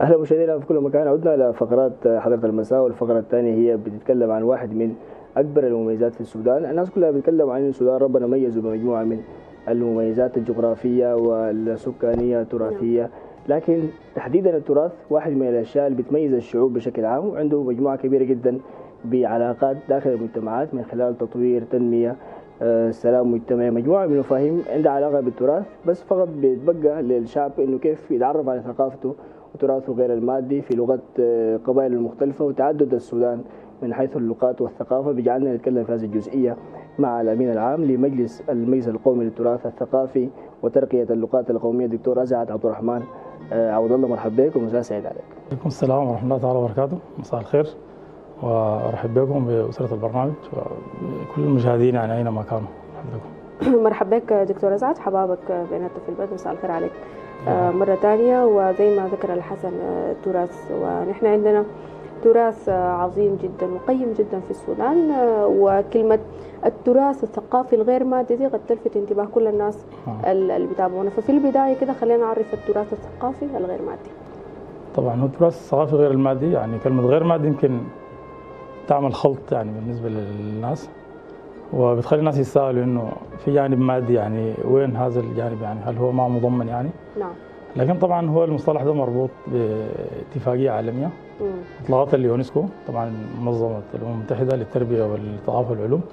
أهلا مشاهدينا في كل مكان. عدنا إلى فقرات حلقة المساء، والفقرة الثانية هي بتتكلم عن واحد من أكبر المميزات في السودان. الناس كلها بتتكلم عن السودان ربنا ميزه بمجموعة من المميزات الجغرافية والسكانية التراثية، لكن تحديدا التراث واحد من الأشياء اللي بتميز الشعوب بشكل عام، وعنده مجموعة كبيرة جدا بعلاقات داخل المجتمعات من خلال تطوير، تنمية، سلام مجتمعي، مجموعة من المفاهيم عندها علاقة بالتراث. بس فقط بيتبقى للشعب إنه كيف يتعرف على ثقافته وتراثه غير المادي في لغة قبائل المختلفة وتعدد السودان من حيث اللغات والثقافة. بيجعلنا نتكلم في هذه الجزئية مع الأمين العام لمجلس المجلس القومي للتراث الثقافي وترقية اللغات القومية دكتور أسعد عبد الرحمن عوض الله. مرحبا بك ومساء سعيد عليك. عليكم السلام ورحمة الله تعالى وبركاته. مساء الخير وأرحب بكم بأسرة البرنامج وكل المشاهدين يعني أينما كانوا. مرحبا بك دكتور أسعد، حبابك بيناتنا في البيت. مساء الخير عليك مرة ثانية. وزي ما ذكر الحسن التراث، ونحن عندنا تراث عظيم جدا وقيم جدا في السودان، وكلمة التراث الثقافي الغير مادي دي قد تلفت انتباه كل الناس اللي بيتابعونا. ففي البداية كده خلينا نعرف التراث الثقافي الغير مادي. طبعا هو التراث الثقافي غير المادي، يعني كلمة غير مادي يمكن تعمل خلط يعني بالنسبة للناس، وبتخلي الناس يسألوا إنه في جانب مادي، يعني وين هذا الجانب؟ يعني هل هو ما مضمن يعني؟ نعم. لكن طبعا هو المصطلح ده مربوط باتفاقية عالمية اطلقتها اليونسكو، طبعا منظمة الأمم المتحدة للتربية والثقافة والعلوم،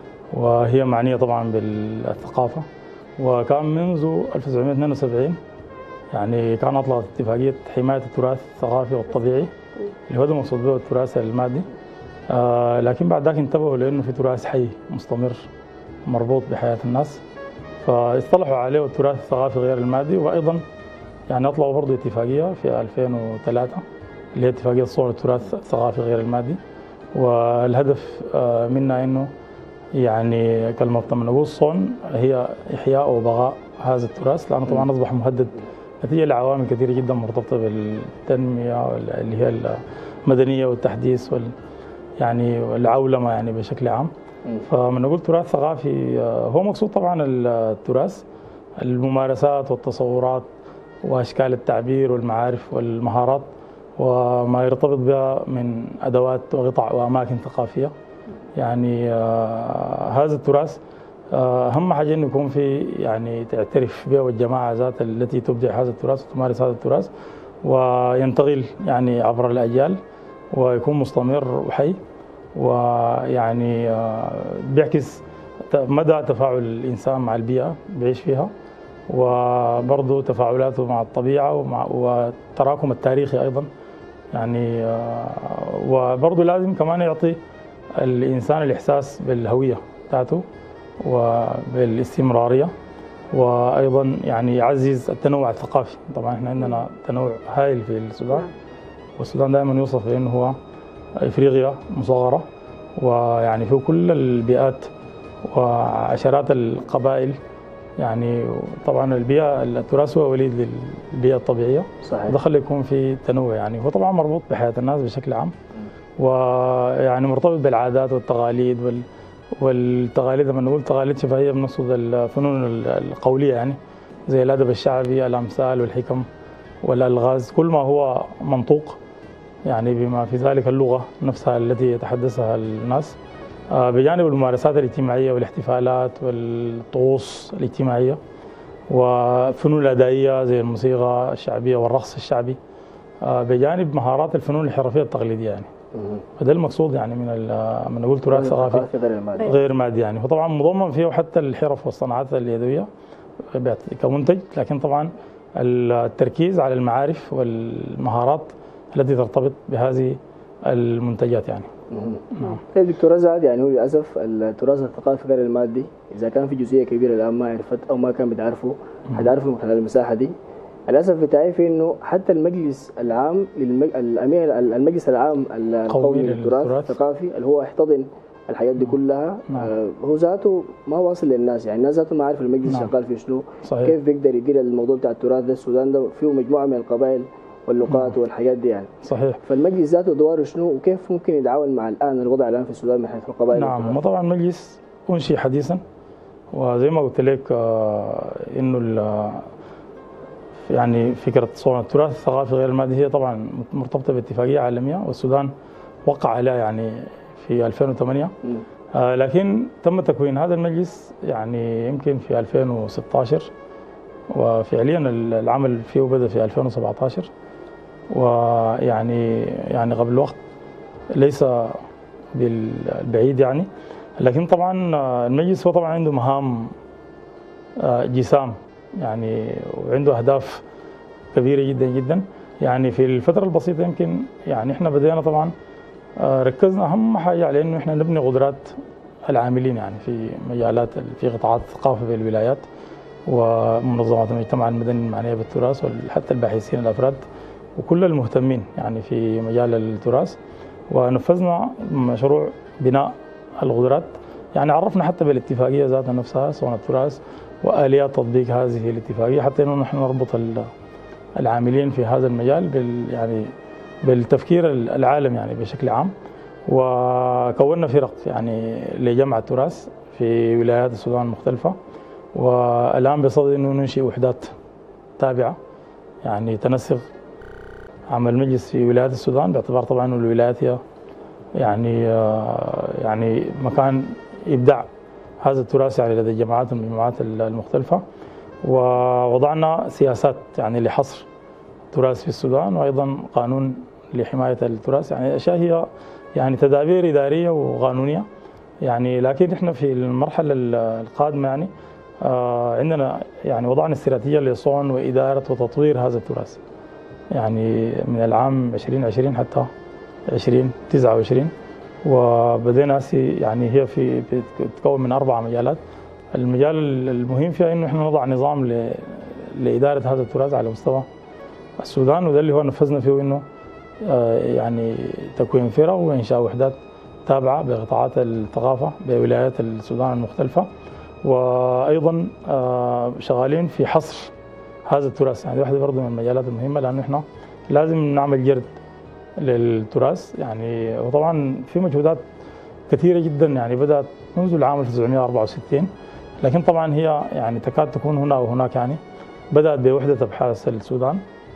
وهي معنية طبعا بالثقافة. وكان منذ 1972 يعني كان أطلقت اتفاقية حماية التراث الثقافي والطبيعي اللي هو ده مقصود به التراث المادي. لكن بعد ذاك انتبهوا لأنه في تراث حي مستمر مربوط بحياة الناس، فاصطلحوا عليه التراث الثقافي غير المادي. وأيضا يعني أطلقوا برضه اتفاقية في 2003 اللي هي اتفاقية صون التراث الثقافي غير المادي، والهدف منها إنه يعني كلمة لما نقول صون هي إحياء وبقاء هذا التراث، لأنه طبعا أصبح مهدد نتيجة لعوامل كثيرة جدا مرتبطة بالتنمية اللي هي المدنية والتحديث يعني العولمة يعني بشكل عام. فمن نقول تراث ثقافي هو مقصود طبعا التراث، الممارسات والتصورات وأشكال التعبير والمعارف والمهارات وما يرتبط بها من أدوات وقطع وأماكن ثقافية. يعني هذا التراث أهم حاجة إنه يكون في يعني تعترف به الجماعة ذات التي تبدع هذا التراث وتمارس هذا التراث، وينتقل يعني عبر الأجيال ويكون مستمر وحي، ويعني بيعكس مدى تفاعل الإنسان مع البيئة بيعيش فيها، وبرضه تفاعلاته مع الطبيعة والتراكم التاريخي أيضا يعني. وبرضه لازم كمان يعطي الإنسان الإحساس بالهوية بتاعته وبالاستمرارية، وأيضا يعني يعزز التنوع الثقافي. طبعا احنا عندنا تنوع هائل في السودان، والسودان دائما يوصف بأنه هو إفريقيا مصغرة، ويعني فيه كل البيئات وعشرات القبائل. يعني طبعا البيئة التراث هو وليد للبيئة الطبيعية، صحيح، وده خلي يكون في تنوع يعني. هو طبعا مربوط بحياة الناس بشكل عام، ويعني مرتبط بالعادات والتقاليد والتقاليد. لما نقول تقاليد شفهية بنقصد الفنون القولية، يعني زي الأدب الشعبي، الأمثال والحكم والألغاز، كل ما هو منطوق يعني بما في ذلك اللغة نفسها التي يتحدثها الناس، بجانب الممارسات الاجتماعية والاحتفالات والطقوس الاجتماعية وفنون الأدائية زي الموسيقى الشعبية والرقص الشعبي، بجانب مهارات الفنون الحرفية التقليدية يعني. فده المقصود يعني من نقول تراث ثقافي غير مادي يعني. وطبعا مضمن فيه حتى الحرف والصناعات اليدوية كمنتج، لكن طبعا التركيز على المعارف والمهارات التي ترتبط بهذه المنتجات يعني. نعم. طيب دكتور أسعد، يعني هو للأسف التراث الثقافي غير المادي إذا كان في جزئية كبيرة الآن ما عرفت أو ما كان بتعرفه حتعرفه من خلال المساحة دي. للأسف بتعرف إنه حتى المجلس العام المجلس العام القومي للتراث الثقافي اللي هو يحتضن الحاجات دي كلها، هو ذاته ما واصل للناس، يعني الناس ذاته ما عارف المجلس شغال في شنو، كيف بيقدر يدير الموضوع بتاع التراث ده. السودان ده فيه مجموعة من القبائل واللغات والحاجات دي يعني. صحيح. فالمجلس ذاته دواره شنو وكيف ممكن يتعاون مع الان الوضع الان في السودان من حيث القبائل؟ نعم، ما طبعا المجلس انشئ حديثا، وزي ما قلت لك انه يعني فكرة صون التراث الثقافي غير المادي هي طبعا مرتبطة باتفاقية عالمية، والسودان وقع عليها يعني في 2008. لكن تم تكوين هذا المجلس يعني يمكن في 2016، وفعليا العمل فيه بدأ في 2017، ويعني قبل وقت ليس بالبعيد يعني. لكن طبعا المجلس هو طبعا عنده مهام جسام يعني، وعنده أهداف كبيرة جدا جدا. يعني في الفترة البسيطة يمكن يعني احنا بدينا طبعا ركزنا أهم حاجة على إنه احنا نبني قدرات العاملين يعني في مجالات في قطاعات الثقافة في الولايات، ومنظمات المجتمع المدني المعنية بالتراث، وحتى الباحثين الأفراد وكل المهتمين يعني في مجال التراث. ونفذنا مشروع بناء القدرات، يعني عرفنا حتى بالاتفاقية ذاتها نفسها صون التراث وآليات تطبيق هذه الاتفاقية، حتى إنه نحن نربط العاملين في هذا المجال يعني بالتفكير العالمي يعني بشكل عام. وكونا فرق يعني لجمع التراث في ولايات السودان المختلفة، والآن بصدد إنه ننشئ وحدات تابعة يعني تنسق عمل المجلس في ولايات السودان، باعتبار طبعا إنه الولايات هي يعني مكان إبداع هذا التراث يعني لدى الجماعات والمجموعات المختلفة. ووضعنا سياسات يعني لحصر التراث في السودان، وأيضا قانون لحماية التراث، يعني أشياء هي يعني تدابير إدارية وقانونية يعني. لكن إحنا في المرحلة القادمة يعني عندنا يعني وضعنا استراتيجية لصون وإدارة وتطوير هذا التراث يعني من العام 2020 حتى 2029. وبدينا يعني هي بتتكون من 4 مجالات. المجال المهم فيها إنه إحنا نضع نظام لإدارة هذا التراث على مستوى السودان، وده اللي هو نفذنا فيه إنه يعني تكوين فرق وإنشاء وحدات تابعة بقطاعات الثقافة بولايات السودان المختلفة، وأيضا شغالين في حصر هذا التراث. يعني واحدة برضه من المجالات المهمة، لأنه إحنا لازم نعمل جرد للتراث يعني. وطبعا في مجهودات كثيرة جدا يعني بدأت منذ العام 1964، لكن طبعا هي يعني تكاد تكون هنا وهناك يعني. بدأت بوحدة أبحاث السودان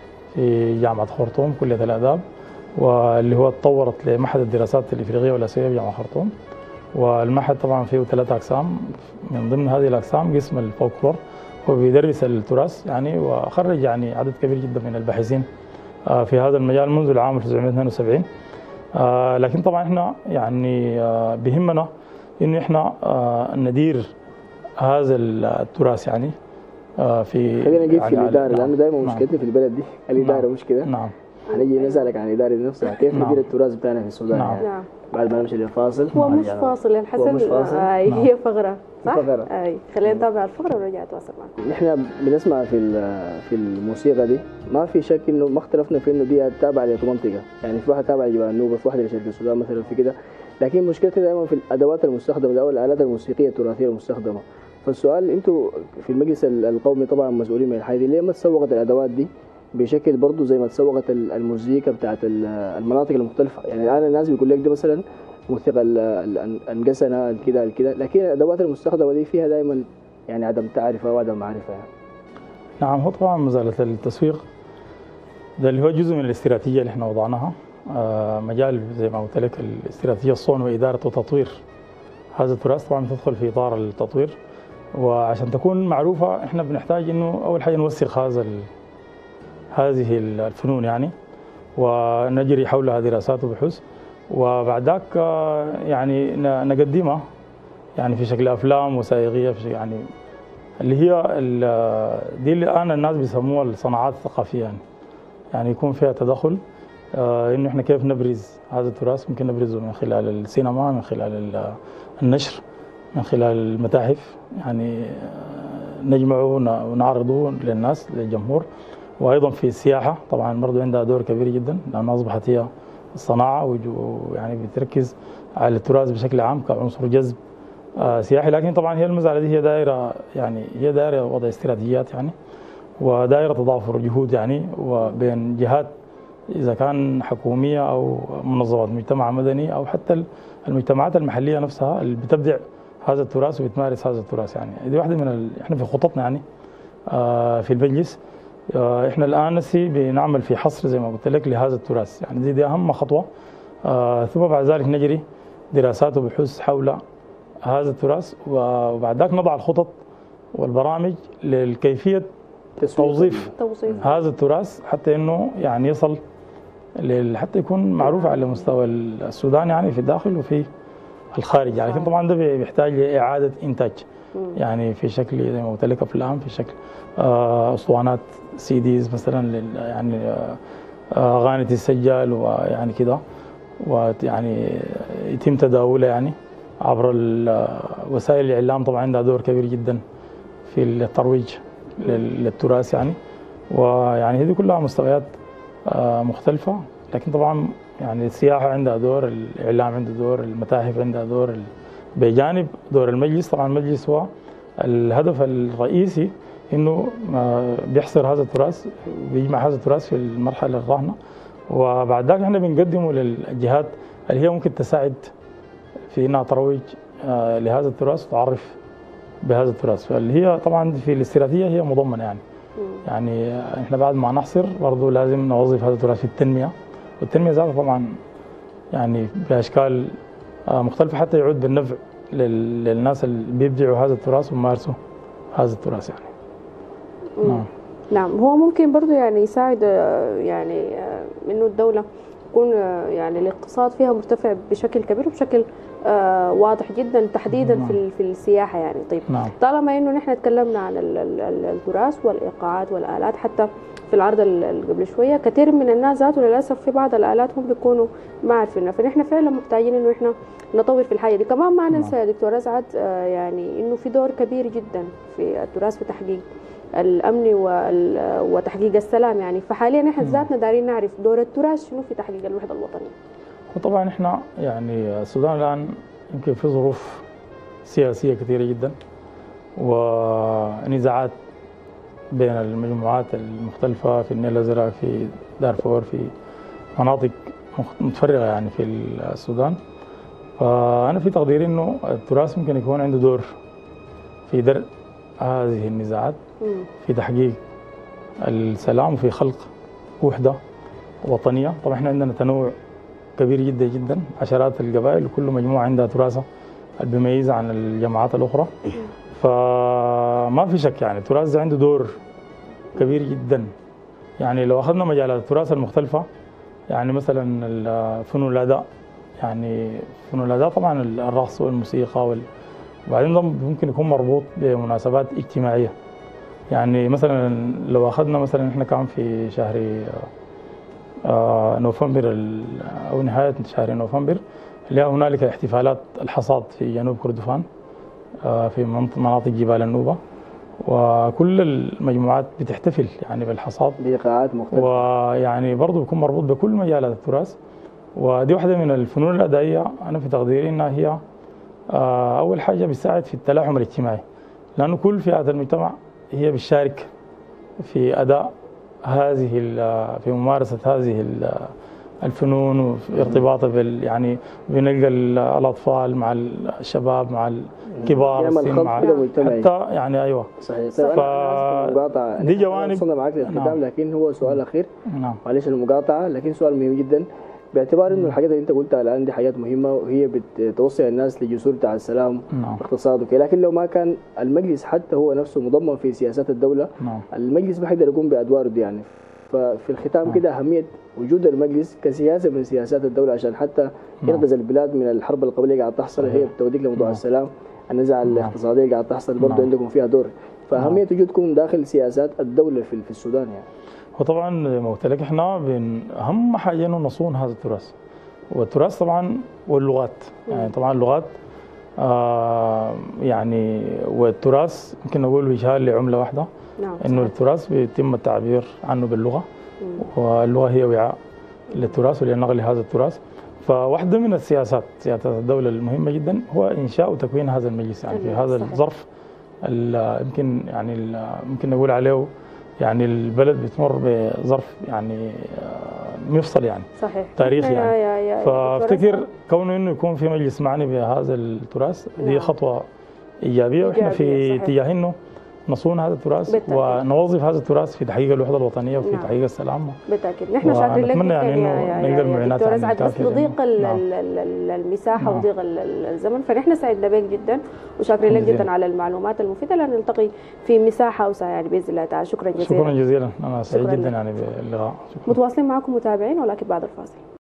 في جامعة خرطوم كلية الآداب، واللي هو تطورت لمعهد الدراسات الإفريقية والآسيوية بجامعة خرطوم. والمعهد طبعا فيه 3 أقسام، من ضمن هذه الأقسام قسم الفولكلور، هو بيدرس التراث يعني، وخرج يعني عدد كبير جدا من الباحثين في هذا المجال منذ العام 1972. لكن طبعا احنا يعني بهمنا انه احنا ندير هذا التراث يعني في خلينا نجيب في يعني الإدارة، لأنه دائما مشكلتنا في البلد دي الإدارة مش كده. نعم. هنيجي نسألك عن الإدارة نفسها، كيف ندير التراث بتاعنا في السودان يعني. بعد ما نمشي للفاصل. هو مش فاصل الحسن، هي فقرة صح؟ خلينا نتابع الفقرة ونرجع نتواصل معكم. نحن بنسمع في الموسيقى دي، ما في شك انه ما اختلفنا في انه دي تابعة لمنطقة، يعني في واحد تابع لجبال النوبة، في واحدة لشرق السودان مثلا في كده. لكن مشكلتنا دائما في الادوات المستخدمة او الآلات الموسيقية التراثية المستخدمة. فالسؤال، انتوا في المجلس القومي طبعا مسؤولين من الحاجة دي، ليه ما تسوقت الادوات دي بشكل برضه زي ما تسوقت المزيكا بتاعت المناطق المختلفة؟ يعني الان الناس بيقول لك دي مثلا موسيقى الانقسنة الكده الكده، لكن الادوات المستخدمة دي فيها دائما يعني عدم تعرفة وعدم معرفة يعني. نعم، هو طبعا مسألة التسويق ده اللي هو جزء من الاستراتيجية اللي احنا وضعناها. مجال زي ما قلت لك الاستراتيجية الصون وإدارة وتطوير هذا التراث طبعا تدخل في إطار التطوير. وعشان تكون معروفة احنا بنحتاج انه أول حاجة نوثق هذه الفنون يعني، ونجري حولها دراسات وبحوث، وبعد ذاك يعني نقدمها يعني في شكل أفلام وثائقية في يعني اللي هي دي اللي الآن الناس بيسموها الصناعات الثقافية يعني يكون فيها تدخل إنه إحنا كيف نبرز هذا التراث. ممكن نبرزه من خلال السينما، من خلال النشر، من خلال المتاحف يعني نجمعه ونعرضه للناس للجمهور. وأيضا في السياحة طبعا برضو عندها دور كبير جدا، لأنها أصبحت هي الصناعة ويعني بتركز على التراث بشكل عام كعنصر جذب سياحي. لكن طبعا هي المسألة دي هي دائرة وضع استراتيجيات يعني، ودائرة تضافر جهود يعني وبين جهات إذا كان حكومية أو منظمات مجتمع مدني أو حتى المجتمعات المحلية نفسها اللي بتبدع هذا التراث وبتمارس هذا التراث يعني. دي واحدة من احنا في خططنا يعني في المجلس احنا الان بنعمل في حصر زي ما قلت لك لهذا التراث، يعني دي اهم خطوه. ثم بعد ذلك نجري دراسات وبحوث حول هذا التراث، وبعد ذلك نضع الخطط والبرامج لكيفيه توظيف هذا التراث حتى انه يعني يصل حتى يكون معروف على مستوى السودان يعني في الداخل وفي الخارج يعني. لكن طبعا ده بيحتاج لاعاده انتاج يعني في شكل زي ما قلت لك افلام، في شكل اسطوانات سي ديز مثلا يعني اغاني تسجل ويعني كده، ويعني يتم تداولها يعني عبر وسائل الاعلام. طبعا عندها دور كبير جدا في الترويج للتراث يعني. ويعني هذه كلها مستويات مختلفة، لكن طبعا يعني السياحة عندها دور، الإعلام عنده دور، المتاحف عندها دور، بجانب دور المجلس. طبعا المجلس هو الهدف الرئيسي إنه بيحصر هذا التراث، بيجمع هذا التراث في المرحلة الراهنة، وبعد ذلك احنا بنقدمه للجهات اللي هي ممكن تساعد في إنها ترويج لهذا التراث وتعرف بهذا التراث. فاللي هي طبعا في الاستراتيجية هي مضمنة يعني. يعني احنا بعد ما نحصر برضه لازم نوظف هذا التراث في التنميه، والتنميه ذاتها طبعا يعني باشكال مختلفه حتى يعود بالنفع للناس اللي بيبدعوا هذا التراث ويمارسوا هذا التراث يعني. نعم، هو ممكن برضه يعني يساعد يعني انه الدوله يكون يعني الاقتصاد فيها مرتفع بشكل كبير وبشكل واضح جدا تحديدا في السياحه يعني. طيب طالما انه نحن تكلمنا عن التراث والايقاعات والالات، حتى في العرض اللي قبل شويه كثير من الناس ذاته للاسف في بعض الالات هم بيكونوا ما عارفينها، فنحن فعلا محتاجين انه احنا نطور في الحاجه دي. كمان ما ننسى يا دكتور أسعد يعني انه في دور كبير جدا في التراث في تحقيق الامن وتحقيق السلام يعني. فحاليا احنا ذاتنا دارين نعرف دور التراث شنو في تحقيق الوحده الوطنيه. وطبعا احنا يعني السودان الان يمكن في ظروف سياسيه كثيره جدا ونزاعات بين المجموعات المختلفه في النيل الازرق، في دارفور، في مناطق متفرقه يعني في السودان. فانا في تقديري انه التراث ممكن يكون عنده دور في درء هذه النزاعات، في تحقيق السلام وفي خلق وحده وطنيه. طبعا احنا عندنا تنوع كبير جدا جدا، عشرات القبائل وكل مجموعه عندها تراثها اللي بيميزها عن الجماعات الاخرى. فما في شك يعني التراث ده عنده دور كبير جدا. يعني لو اخذنا مجالات التراث المختلفه يعني مثلا فنون الاداء، يعني فنون الاداء طبعا الرقص والموسيقى وبعدين ده ممكن يكون مربوط بمناسبات اجتماعيه. يعني مثلا لو اخذنا مثلا احنا كان في شهر نوفمبر او نهايه شهر نوفمبر اللي هنالك احتفالات الحصاد في جنوب كردفان في مناطق جبال النوبه، وكل المجموعات بتحتفل يعني بالحصاد بإيقاعات مختلفه، ويعني برضه بيكون مربوط بكل مجالات التراث. ودي واحده من الفنون الادائيه انا في تقديري انها هي اول حاجه بتساعد في التلاحم الاجتماعي، لانه كل فئات المجتمع هي بتشارك في اداء هذه في ممارسه هذه الفنون وفي ارتباطها يعني بنلقى الاطفال مع الشباب مع الكبار مع حتى يعني ايوه صحيح. دي جوانب وصلنا معك للختام. لكن هو سؤال اخير، معلش المقاطعه، لكن سؤال مهم جدا باعتبار انه الحاجات اللي انت قلتها الان دي حاجات مهمه وهي بتوصل الناس لجسور بتاع السلام والاقتصاد وكده، لكن لو ما كان المجلس حتى هو نفسه مضمن في سياسات الدوله المجلس ما حيقدر يقوم بادواره دي يعني. ففي الختام كده اهميه وجود المجلس كسياسه من سياسات الدوله عشان حتى ينقذ البلاد من الحرب القبليه اللي قاعده تحصل، هي بتوديك لموضوع السلام. النزاع الاقتصادي اللي قاعده تحصل برضه عندكم فيها دور، فاهميه وجودكم داخل سياسات الدوله في السودان يعني. وطبعا زي ما قلت لك احنا اهم حاجه انه نصون هذا التراث، والتراث طبعا واللغات يعني طبعا اللغات يعني والتراث يمكن نقول وجهان لعمله واحده. انه التراث بيتم التعبير عنه باللغه، واللغه هي وعاء للتراث ولنقل هذا التراث. فواحده من سياسات الدوله المهمه جدا هو انشاء وتكوين هذا المجلس يعني في هذا الظرف يمكن يعني ممكن نقول عليه يعني البلد بتمر بظرف يعني مفصل يعني صحيح تاريخي يعني. فافتكر كونه انه يكون في مجلس معني بهذا التراث دي خطوه ايجابيه، واحنا في اتجاه انه نصون هذا التراث بالتأكيد. ونوظف هذا التراث في تحقيق الوحده الوطنيه وفي نعم. تحقيق السلام. بالتاكيد نحن شاكرين لك ونتمنى يعني انه نلقى المعينات دكتور اسعد، بس الكافية بضيق نعم. المساحه نعم. وضيق الزمن، فنحن سعدنا بك جدا وشاكرين لك جدا على المعلومات المفيده، لان نلتقي في مساحه اوسع يعني باذن الله تعالى. شكرا جزيلا. شكرا جزيلا، انا سعيد شكراً جدا لك. يعني باللقاء. متواصلين معكم متابعين ولكن بعد الفاصل.